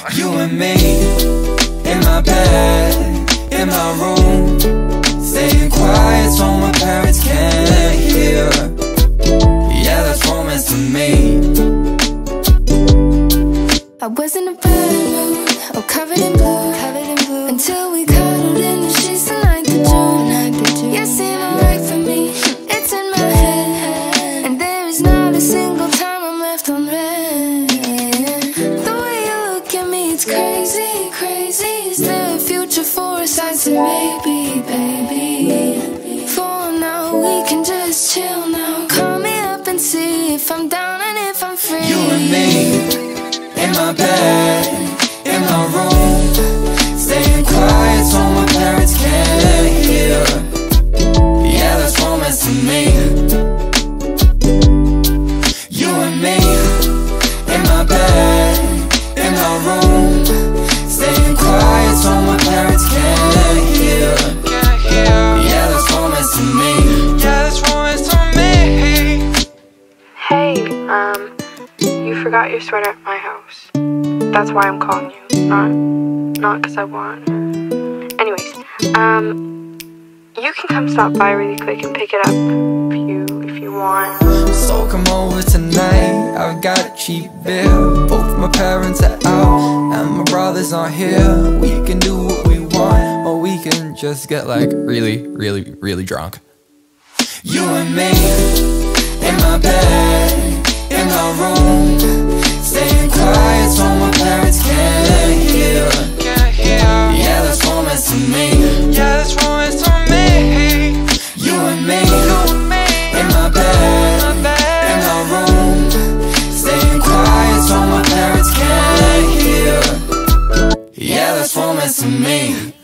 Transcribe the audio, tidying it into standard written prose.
You and me, in my bed, in my room, staying quiet so my parents can't hear. Yeah, that's romance to me. I was in a bad mood, all covered in blue, until we cuddled in the sheets the night that June. You seem alright for me, it's in my head, and there is not a single time I'm left on red. The way you look at me, it's crazy, crazy. Is there a future for us? I said maybe, baby. For now, we can just chill now. Call me up and see if I'm down and if I'm free. You and me, in my bed, in my room, staying quiet so my parents can't hear. Yeah, that's romance to me. You and me, in my bed, in my room, staying quiet so my parents can't hear. Yeah, that's romance to me. Yeah, that's romance to me. Hey, you forgot your sweater at my house. That's why I'm calling you, not because I want. Anyways, you can come stop by really quick and pick it up if you want. So come over tonight, I've got a cheap beer. Both my parents are out and my brother's not here. We can do what we want, or we can just get like really drunk. You and me, in my bed, in my room, staying quiet so my parents can't hear. Yeah, that's romance to me. Yeah, that's romance to me. You and me, in my bed, in my room, staying quiet so my parents can't hear. Yeah, that's romance to me.